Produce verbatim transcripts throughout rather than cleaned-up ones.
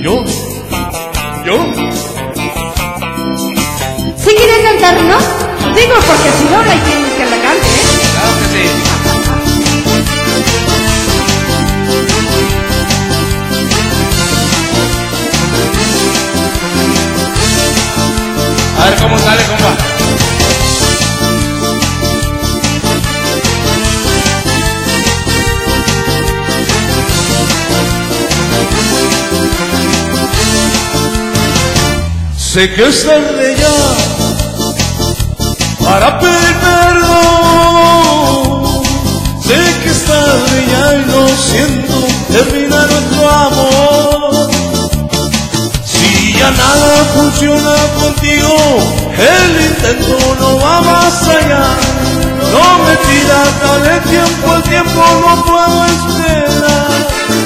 ¿Yo? ¿Yo? ¿Sí quieren cantar, no? Digo, porque si no, hay quien que la cante, ¿eh? Claro que sí. A ver cómo sale, compa. Sé que es tarde ya para pedir perdón. Sé que es tarde ya y lo siento, termina nuestro amor. Si ya nada funciona contigo, el intento no va más allá. No me pidas, dale tiempo, el tiempo no puedo esperar.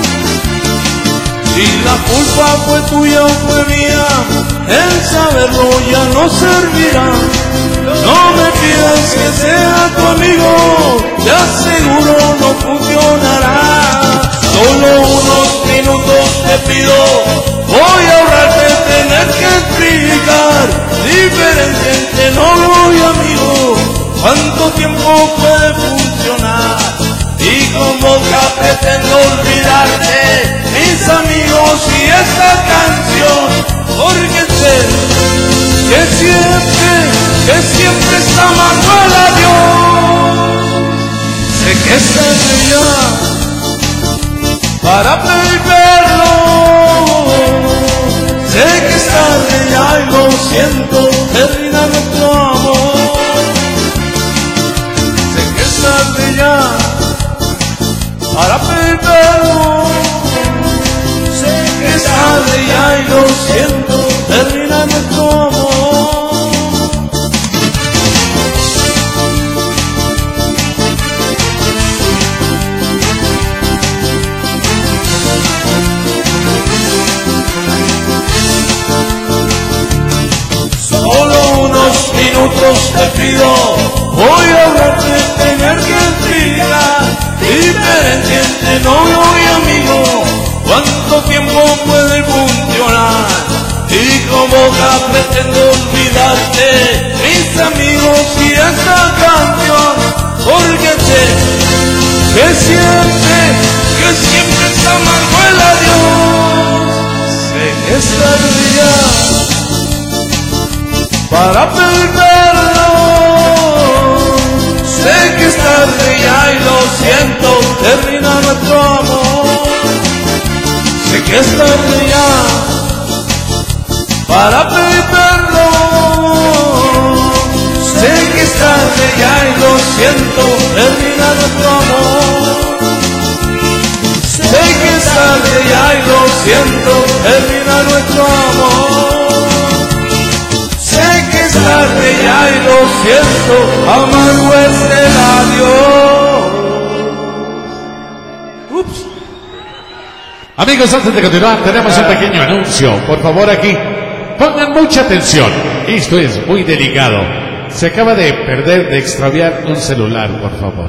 Si la culpa fue tuya o fue mía, el saberlo ya no servirá. No me pidas que sea tu amigo, te aseguro no funcionará. Solo unos minutos te pido, voy a ahorrarte tener que explicar. Diferente entre novio y amigo, ¿cuánto tiempo puede funcionar? Y con boca pretendo olvidarte, mis amigos y esta canción, porque sé que siempre, que siempre está Manuel adiós. Sé que es tarde ya para pedir perdón. Sé que es tarde ya y lo siento, termina nuestro amor. Sé que es tarde ya para pedir perdón. Sé que es tarde ya y lo siento, termina nuestro amor. Solo unos minutos te pido, voy a ahorrarte tener que explicar. Diferente entre novio y amigo, ¿cuánto tiempo puede funcionar? Y con boca pretendo olvidarte, mis amigos y esta canción, porque sé que siempre, que siempre está Manuel adiós. Sé que es tarde ya para pedir perdón. Sé que es tarde ya y lo siento, termina nuestro amor. Sé que es tarde ya para pedir perdón. Sé que es tarde ya y lo siento, termina nuestro amor. Sé que es tarde ya y lo siento, termina nuestro amor. Sé que es tarde ya y lo siento, a Manuel se la dio. Ups. Amigos, antes de continuar, tenemos un pequeño anuncio. Por favor, aquí, pongan mucha atención. Esto es muy delicado. Se acaba de perder, de extraviar un celular, por favor.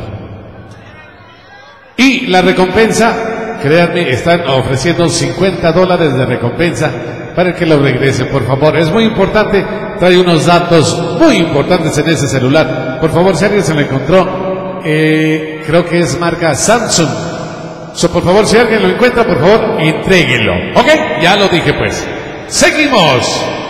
Y la recompensa, créanme, están ofreciendo cincuenta dólares de recompensa para que lo regresen, por favor. Es muy importante, trae unos datos muy importantes en ese celular. Por favor, si alguien se lo encontró, eh, creo que es marca Samsung. So, por favor, si alguien lo encuentra, por favor, entréguenlo. ¿Ok? Ya lo dije, pues. ¡Seguimos!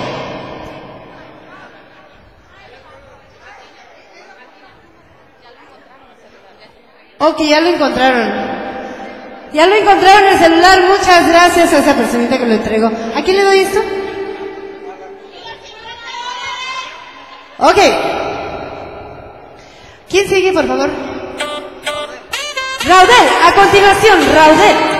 Ok, ya lo encontraron. Ya lo encontraron en el celular. Muchas gracias a esa personita que lo entregó. ¿A quién le doy esto? Ok. ¿Quién sigue, por favor? Raudel. A continuación, Raudel.